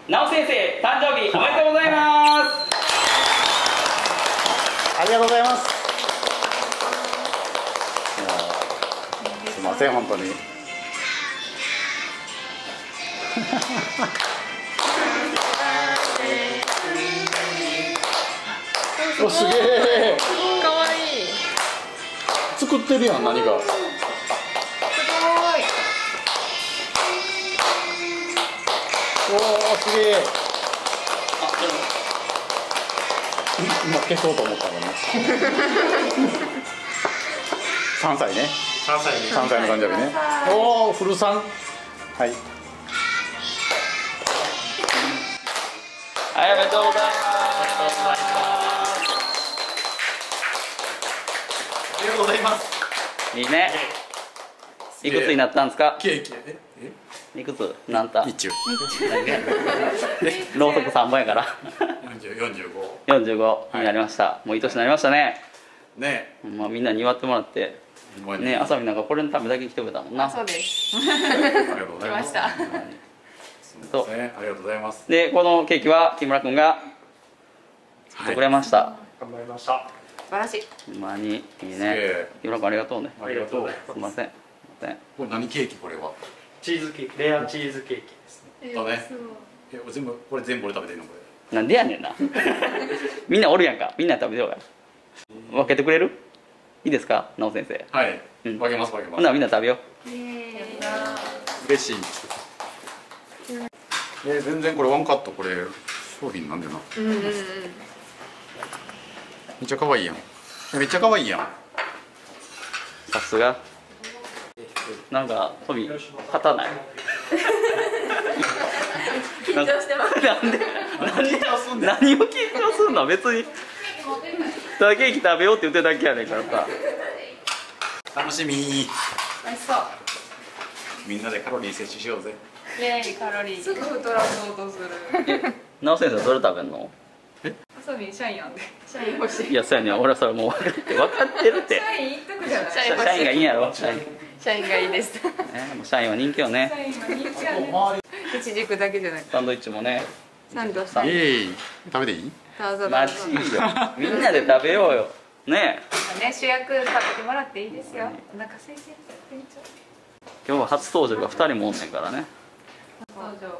なお先生誕生日おめでとうございます。 ありがとうございます。すいません本当に。お、すげえ。 かわいい。 作ってるやん、何か。 すごい。 おお、すげえ。今消そうと思ったのね。3歳ね。3歳の誕生日ね。おお、古さん。はい。 はい、おめでとうございます。 ありがとうございます。 いいね。いくつになったんですか。 ケーキ。 いくつなんた。 日中。 ろうそく3本やから。45になりました。もういい年になりましたね。 ね。 まあみんなに祝ってもらって。ね、あさみなんかこれのためだけ来てくれたもんな。 そうです。 ありがとうございます。 来ました。 と、 ありがとうございます。 で、このケーキは木村君が作ってくれました。 頑張りました。 素晴らしい。 ほんまにいいね。木村君ありがとうね。 ありがとう。 すみません。 これ何ケーキこれは？ チーズケーキ、レアチーズケーキですね。 だね。これ全部俺食べていいのこれ？ なんでやねんな。みんなおるやんか。みんな食べてようか。分けてくれる？いいですか、なお先生。 はい。 うん。 分けます。 ほんならみんな食べよう。 嬉しい。全然これワンカットこれ商品なんだよな。めっちゃ可愛いやん。めっちゃ可愛いやん。 さすが。なんかトミ立たない。 緊張してます。 なんで何を緊張するの。別にただケーキ食べようって言ってるだけやねんからさ。 楽しみ。 美味しそう。 みんなでカロリー摂取しようぜ。 イエーイ、カロリー。すぐ太らそうとする。 なお先生どれ食べんの。 遊び社員やんで。社員欲しい。 いやそうやねん、俺はそれもう分かってるって。 社員一択じゃない。 社員がいいんやろ。社員がいいです。 もう社員は人気よね。 社員は人気やね。いちじくだけじゃない。 サンドイッチもね。 サンドイエーイ。食べていい？ どうぞどうぞ。 マジいいよ。みんなで食べようよ。ね。 主役食べてもらっていいですよ。お腹空いてる。 今日は初登場が2人もおんねんからね。 登場。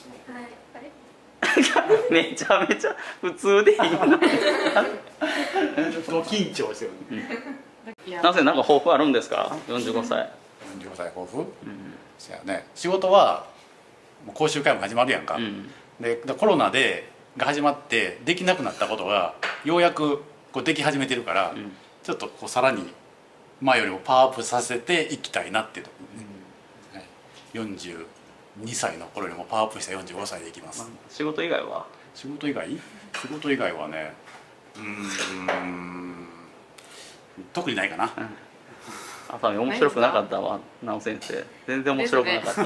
めちゃめちゃ普通でいいな。 緊張してる。 なぜなんか抱負あるんですか。45歳。 45歳抱負？そやね。仕事はもう講習会も始まるやんか。でコロナが始まってできなくなったことがようやくこうでき始めてるから、ちょっとこうさらに前よりもパワーアップさせていきたいなっていうところね。42歳の頃よりもパワーアップした45歳でいきます。 仕事以外は？ 仕事以外はね、特にないかな。 あさみ面白くなかったわ、なお先生。全然面白くなかった。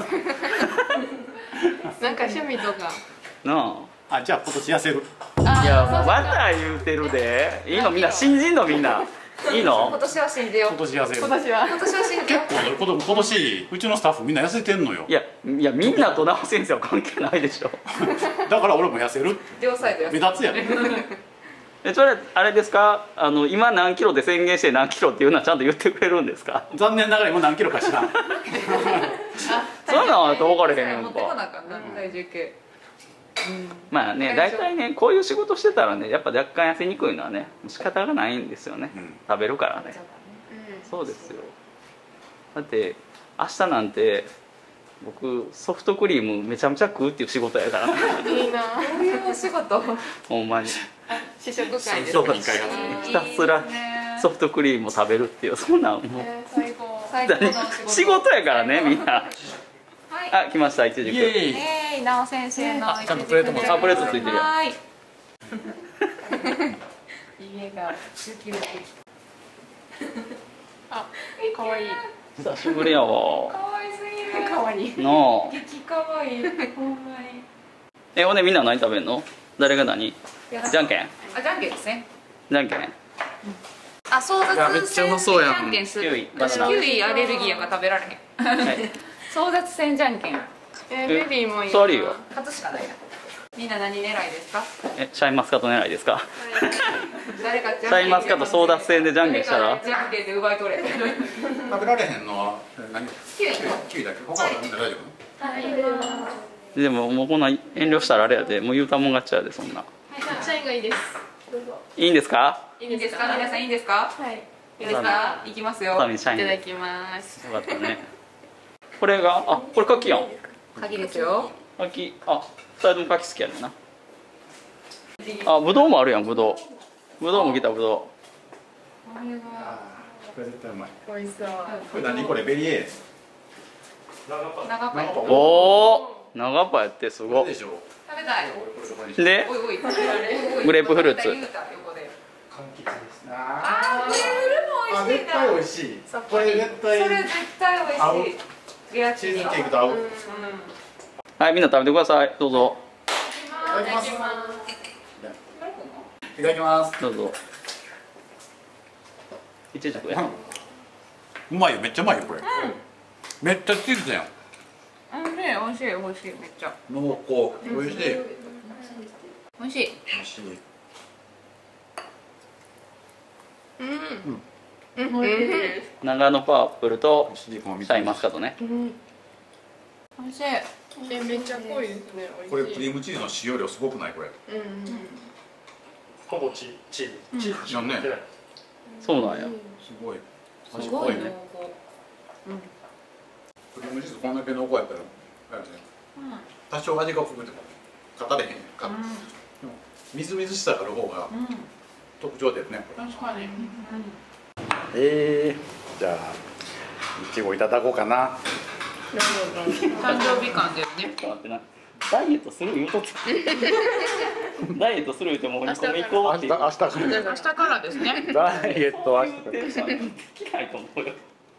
なんか趣味とか。 なあ、じゃあ今年痩せる。 あ。いやもうまた言うてるで。いいのみんな信じんのみんな。いいの？ 今年は信じよう。 今年痩せる。 今年は信じよう。 今年うちのスタッフみんな痩せてんのよ。 いやみんなとなお先生は関係ないでしょ。 だから俺も痩せる。 両サイド痩せる。 目立つやね。 それあれですか、今何キロで宣言して何キロっていうのはちゃんと言ってくれるんですか。 残念ながら今何キロか知らん。 そうなのは分かれへんやん持ってこか。 なあかんな、体重計。 まあね、大体ねこういう仕事してたらねやっぱ若干痩せにくいのはね仕方がないんですよね。食べるからね。そうですよ。だって明日なんて僕ソフトクリームめちゃめちゃ食うっていう仕事やからね。 いいな。こういうお仕事。 ほんまに。 試食会です。 そうひたすらソフトクリームを食べるっていう、そんなんもう最高。最高の仕事やからねみんな。あ、来ましたいちじく。 なお先生のちゃんとプレートも。 あ、プレートついてるよ。 はい。家がウキウキ。あ、可愛い。 久しぶりやわ。 可愛すぎる。可愛い。 なあ。 激可愛い。ほんまに。 ほんでみんな何食べんの？誰が何？じゃんけん？ あ、じゃんけんですね。 じゃんけん？ あ、争奪めっちゃうまそうやん。 じゃんけんする。 キウイ私キウイアレルギーやから食べられへん。 はい。 争奪戦じゃんけん。ベビーもいい。 ソリーよ。 勝つしかないな。 みんな何狙いですか？ シャインマスカット狙いですか？ 誰かシャインマスカット争奪戦でじゃんけんしたら？ じゃんけんで奪い取れ。 食べられへんのは何？キウイだけ。他はみんな大丈夫？ でももうこんな遠慮したらあれやで、もう言うたもん勝ちやでそんな。 シャインがいいです。 いいんですか？ いいですか？皆さんいいですか？ はい。 いいですか？いきますよ。 タミシャインで。 いただきます。 よかったね。これがこれ柿やん。 鍵ですよ。 柿、2人とも柿好きやねんな。ぶどうもあるやん、ぶどう。ぶどうも来た、ぶどこれはこれ絶対うまい。 美味しそう。 これ何これベリエ長パイ。 う。おお、長パやってすごい。 でしょ。 食べたい。 でおいおい。食べられる。 グレープフルーツ。 言うた横で。 柑橘ですね。 ああ、グレープフルーツも美味しいんだ。 美味しい。これ絶それ対絶対美味しい。レアチーズチーズケーキと合う。 はい、みんな食べてください。どうぞ。 いただきます。いただきます。 どうぞ。一着や。 うまいよ、めっちゃうまいよこれ。めっちゃチーズやん。 美味しい美味しいめっちゃ濃厚、美味しい。 美味しい。 美味しい。 長野パープルとシシリコンャインマスカットね。 美味しい。 めっちゃ濃いですね。 これクリームチーズの使用量すごくないこれ。 ほぼチーズ。チーズいやね。 そうなんや。 すごい。 すごいね。 クリームチーズこんだけ濃厚やったら、あれね。多少味が濃くても語れへんやんか。でもみずみずしさがある方が特徴ですね。 確かに。 じゃあいちごいただこうかな。 誕生日感出るね。 ちょっと待ってな。ダイエットする言うとって。ダイエットする言うても2個目行こうっていう。 明日から明日からですね。 ダイエットは明日テンションできないと思うよ。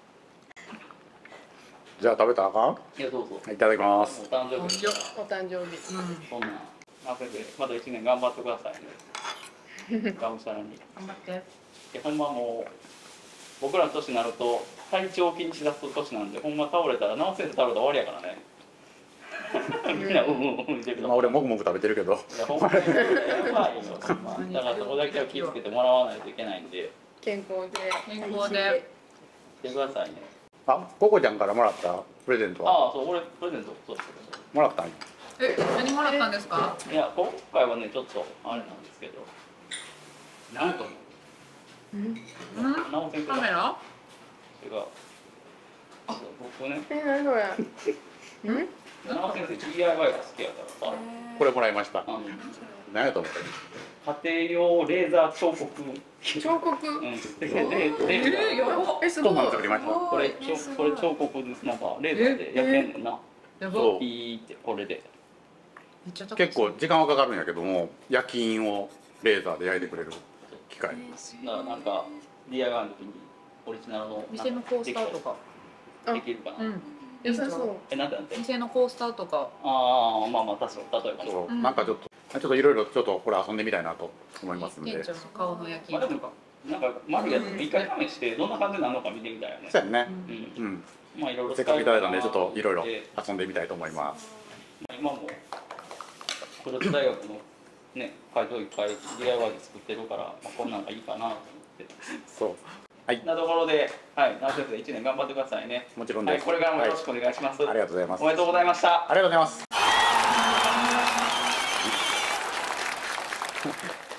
じゃあ食べたらあかいやどうぞ。 ん。いただきます。 お誕生日。 お誕生日。 そんな。また1年頑張ってくださいね。がむしゃらに。 頑張って。 ほんまもう僕らの年になると体調を気にしだす年なんで、ほんま倒れたら治せず倒れたら終わりやからね。みんな言ってるけど。 まあ俺もぐもぐ食べてるけど。 いやほんまにやばいよ。だからそこだけは気をつけてもらわないといけないんで。 健康で。 健康で。 来てくださいね。 ココちゃんからもらったプレゼントはそう俺プレゼントそうですもらったんよ。 何もらったんですか？ いや今回はねちょっとあれなんですけど。 なんと直先生カメラ？ それが僕ね何これ。 直先生 DIY が好きやからさ。 これもらいました。何やと思った？ 家庭用レーザー彫刻。 彫刻。 うん。 やば。すどんごい。 なの作りました？ これ彫刻です。なんかレーザーで焼けんねんな。 そうピーってこれで。 結構時間はかかるんやけども、焼き印をレーザーで焼いてくれる機械。 だからなんか DIY の時にオリジナルの店のコースターとか。 できるかな。 良さそう。 なんてなんて。 店のコースターとか。 まあ確かに例えばね。 そう、なんかちょっといろいろちょっとこれ遊んでみたいなと思いますんで。 店長の顔の焼きまあでも印とか。 なんか丸いやつ一回試してどんな感じになるのか見てみたいよね。 そうやね。 うん。 うん。 まあいろいろせっかくいただいたんでちょっといろいろで遊んでみたいと思います。 今もフルーツ大学のね会場いっぱい DIY で作ってるから、まあこんなんがいいかなと思って。 そう。はい。 なところで、はい、直先生1年頑張ってくださいね。 もちろんです。 はい、これからもよろしくお願いします。 ありがとうございます。 おめでとうございました。 ありがとうございます。